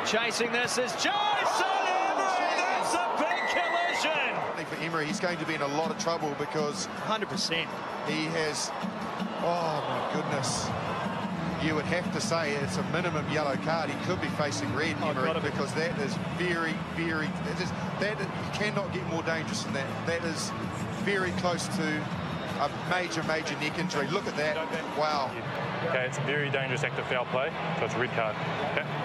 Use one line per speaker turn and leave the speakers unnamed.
Chasing this is Jason Emery. That's a big collision.
For Emery, he's going to be in a lot of trouble because
100%.
he has, oh my goodness. You would have to say it's a minimum yellow card. He could be facing red, Emery, because that is very, very, that you cannot get more dangerous than that. That is very close to a major, major neck injury. Look at that. Wow.
Okay, it's a very dangerous act of foul play, so it's a red card. Okay.